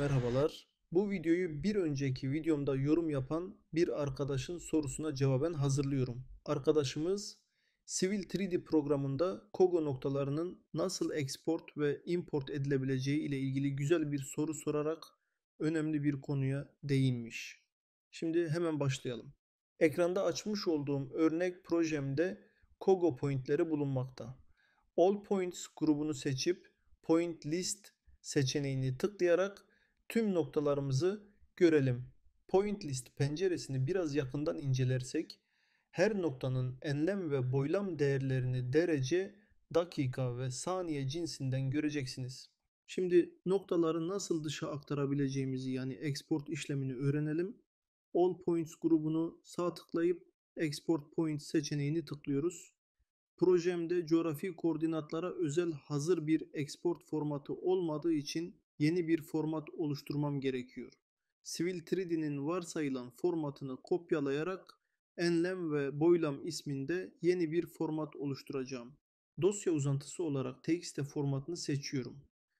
merhabalar. Bu videoyu bir önceki videomda yorum yapan bir arkadaşın sorusuna cevaben hazırlıyorum. Arkadaşımız Civil 3D programında Kogo noktalarının nasıl export ve import edilebileceği ile ilgili güzel bir soru sorarak önemli bir konuya değinmiş. Şimdi hemen başlayalım. Ekranda açmış olduğum örnek projemde Kogo pointleri bulunmakta. All Points grubunu seçip Point List seçeneğini tıklayarak tüm noktalarımızı görelim. Point List penceresini biraz yakından incelersek her noktanın enlem ve boylam değerlerini derece, dakika ve saniye cinsinden göreceksiniz. Şimdi noktaları nasıl dışa aktarabileceğimizi yani export işlemini öğrenelim. All Points grubunu sağ tıklayıp Export Points seçeneğini tıklıyoruz. Projemde coğrafi koordinatlara özel hazır bir export formatı olmadığı için yeni bir format oluşturmam gerekiyor. Civil 3D'nin varsayılan formatını kopyalayarak enlem ve boylam isminde yeni bir format oluşturacağım. Dosya uzantısı olarak txt formatını seçiyorum.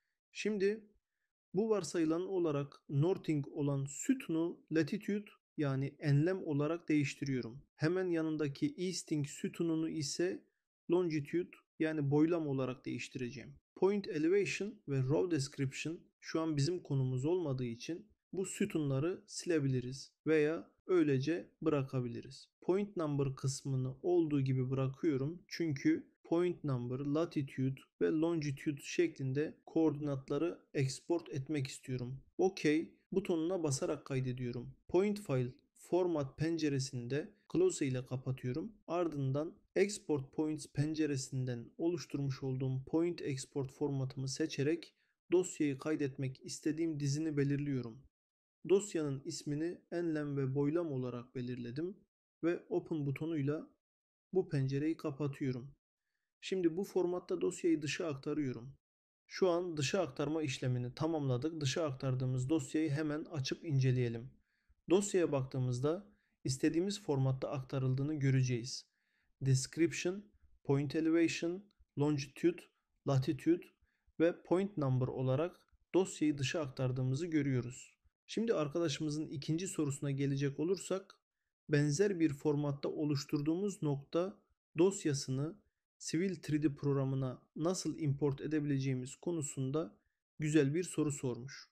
Şimdi bu varsayılan olarak northing olan sütunu latitude yani enlem olarak değiştiriyorum. Hemen yanındaki easting sütununu ise longitude yani boylam olarak değiştireceğim. Point elevation ve row description şu an bizim konumuz olmadığı için bu sütunları silebiliriz veya öylece bırakabiliriz. Point number kısmını olduğu gibi bırakıyorum çünkü point number, latitude ve longitude şeklinde koordinatları export etmek istiyorum. OK butonuna basarak kaydediyorum. Point file format penceresinde close ile kapatıyorum. Ardından export points penceresinden oluşturmuş olduğum point export formatımı seçerek dosyayı kaydetmek istediğim dizini belirliyorum. Dosyanın ismini enlem ve boylam olarak belirledim ve open butonuyla bu pencereyi kapatıyorum. Şimdi bu formatta dosyayı dışa aktarıyorum. Şu an dışa aktarma işlemini tamamladık. Dışa aktardığımız dosyayı hemen açıp inceleyelim. Dosyaya baktığımızda istediğimiz formatta aktarıldığını göreceğiz. Description, Point Elevation, Longitude, Latitude ve Point Number olarak dosyayı dışa aktardığımızı görüyoruz. Şimdi arkadaşımızın ikinci sorusuna gelecek olursak, benzer bir formatta oluşturduğumuz nokta dosyasını Civil 3D programına nasıl import edebileceğimiz konusunda güzel bir soru sormuş.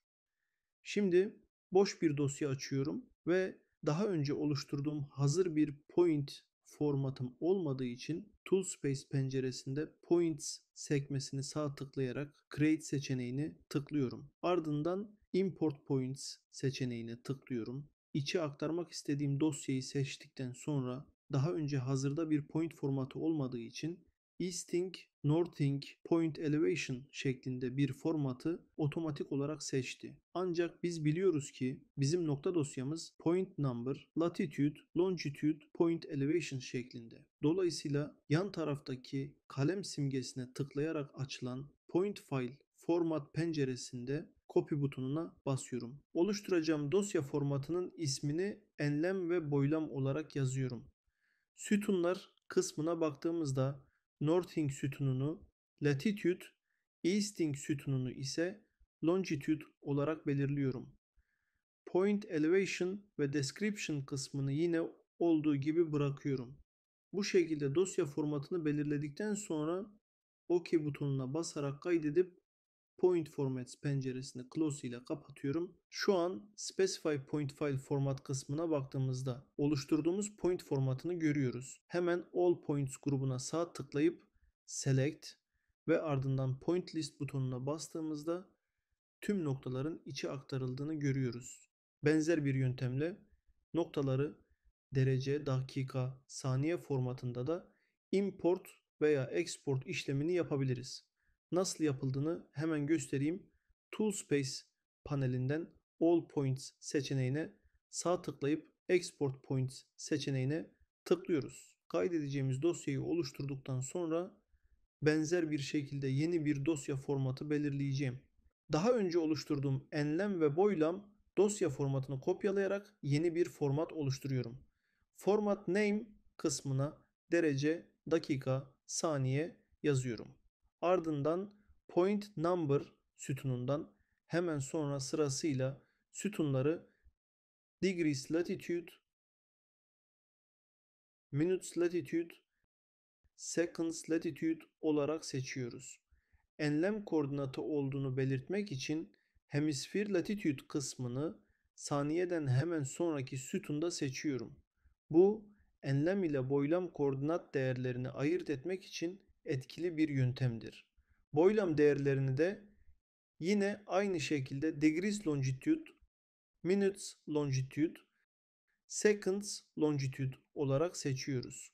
Şimdi boş bir dosya açıyorum ve daha önce oluşturduğum hazır bir point formatım olmadığı için Toolspace penceresinde Points sekmesini sağ tıklayarak Create seçeneğini tıklıyorum. Ardından Import Points seçeneğine tıklıyorum. İçe aktarmak istediğim dosyayı seçtikten sonra daha önce hazırda bir point formatı olmadığı için Easting, Northing, Point Elevation şeklinde bir formatı otomatik olarak seçti. Ancak biz biliyoruz ki bizim nokta dosyamız Point Number, Latitude, Longitude, Point Elevation şeklinde. Dolayısıyla yan taraftaki kalem simgesine tıklayarak açılan Point File Format penceresinde Copy butonuna basıyorum. Oluşturacağım dosya formatının ismini enlem ve boylam olarak yazıyorum. Sütunlar kısmına baktığımızda Northing sütununu Latitude, Easting sütununu ise Longitude olarak belirliyorum. Point Elevation ve Description kısmını yine olduğu gibi bırakıyorum. Bu şekilde dosya formatını belirledikten sonra OK butonuna basarak kaydedip Point Formats penceresini close ile kapatıyorum. Şu an Specify Point File Format kısmına baktığımızda oluşturduğumuz point formatını görüyoruz. Hemen All Points grubuna sağ tıklayıp Select ve ardından Point List butonuna bastığımızda tüm noktaların içe aktarıldığını görüyoruz. Benzer bir yöntemle noktaları derece, dakika, saniye formatında da import veya export işlemini yapabiliriz. Nasıl yapıldığını hemen göstereyim. Toolspace panelinden All Points seçeneğine sağ tıklayıp Export Points seçeneğine tıklıyoruz. Kaydedeceğimiz dosyayı oluşturduktan sonra benzer bir şekilde yeni bir dosya formatı belirleyeceğim. Daha önce oluşturduğum enlem ve boylam dosya formatını kopyalayarak yeni bir format oluşturuyorum. Format Name kısmına derece, dakika, saniye yazıyorum. Ardından Point Number sütunundan hemen sonra sırasıyla sütunları degrees latitude, minutes latitude, seconds latitude olarak seçiyoruz. Enlem koordinatı olduğunu belirtmek için hemisfer latitude kısmını saniyeden hemen sonraki sütunda seçiyorum. Bu enlem ile boylam koordinat değerlerini ayırt etmek için etkili bir yöntemdir. Boylam değerlerini de yine aynı şekilde degrees longitude, minutes longitude, seconds longitude olarak seçiyoruz.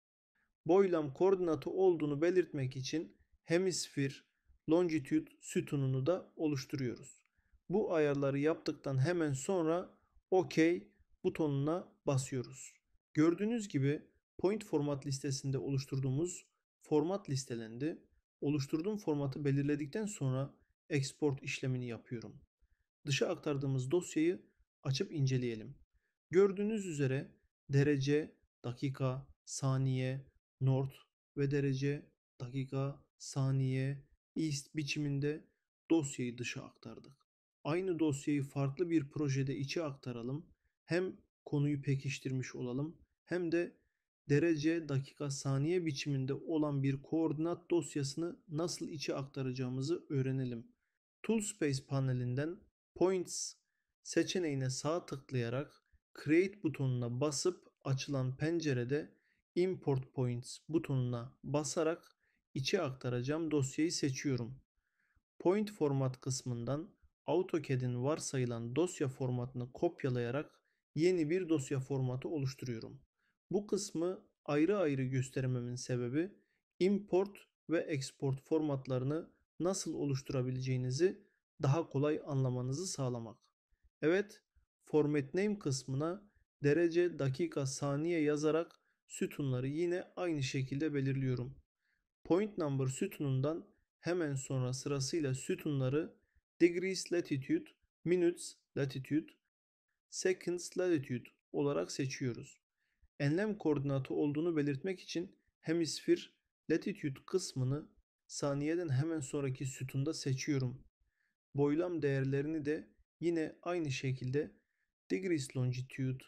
Boylam koordinatı olduğunu belirtmek için hemisfer longitude sütununu da oluşturuyoruz. Bu ayarları yaptıktan hemen sonra OK butonuna basıyoruz. Gördüğünüz gibi point format listesinde oluşturduğumuz format listelendi. Oluşturduğum formatı belirledikten sonra export işlemini yapıyorum. Dışa aktardığımız dosyayı açıp inceleyelim. Gördüğünüz üzere derece, dakika, saniye, north ve derece, dakika, saniye, east biçiminde dosyayı dışa aktardık. Aynı dosyayı farklı bir projede içe aktaralım. Hem konuyu pekiştirmiş olalım hem de derece, dakika, saniye biçiminde olan bir koordinat dosyasını nasıl içe aktaracağımızı öğrenelim. Toolspace panelinden Points seçeneğine sağ tıklayarak Create butonuna basıp açılan pencerede Import Points butonuna basarak içe aktaracağım dosyayı seçiyorum. Point Format kısmından AutoCAD'in varsayılan dosya formatını kopyalayarak yeni bir dosya formatı oluşturuyorum. Bu kısmı ayrı ayrı göstermemin sebebi import ve export formatlarını nasıl oluşturabileceğinizi daha kolay anlamanızı sağlamak. Evet, Format Name kısmına derece, dakika, saniye yazarak sütunları yine aynı şekilde belirliyorum. Point Number sütunundan hemen sonra sırasıyla sütunları Degrees Latitude, Minutes Latitude, Seconds Latitude olarak seçiyoruz. Enlem koordinatı olduğunu belirtmek için Hemisphere Latitude kısmını saniyeden hemen sonraki sütunda seçiyorum. Boylam değerlerini de yine aynı şekilde Degrees Longitude,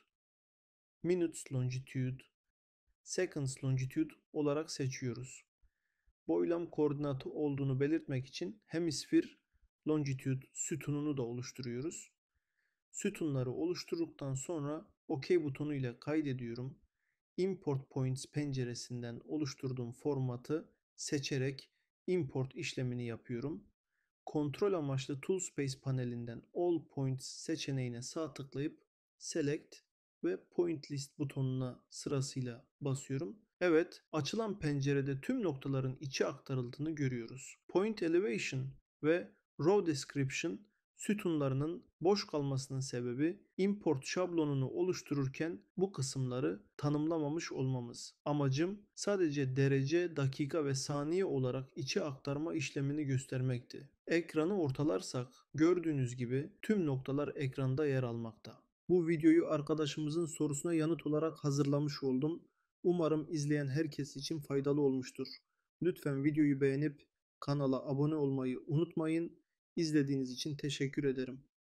Minutes Longitude, Seconds Longitude olarak seçiyoruz. Boylam koordinatı olduğunu belirtmek için hemisfer longitude sütununu da oluşturuyoruz. Sütunları oluşturduktan sonra OK butonu ile kaydediyorum. Import Points penceresinden oluşturduğum formatı seçerek import işlemini yapıyorum. Kontrol amaçlı Toolspace panelinden All Points seçeneğine sağ tıklayıp Select ve Point List butonuna sırasıyla basıyorum. Evet, açılan pencerede tüm noktaların içe aktarıldığını görüyoruz. Point Elevation ve Row Description sütunlarının boş kalmasının sebebi import şablonunu oluştururken bu kısımları tanımlamamış olmamız. Amacım sadece derece, dakika ve saniye olarak içe aktarma işlemini göstermekti. Ekranı ortalarsak gördüğünüz gibi tüm noktalar ekranda yer almakta. Bu videoyu arkadaşımızın sorusuna yanıt olarak hazırlamış oldum. Umarım izleyen herkes için faydalı olmuştur. Lütfen videoyu beğenip kanala abone olmayı unutmayın. İzlediğiniz için teşekkür ederim.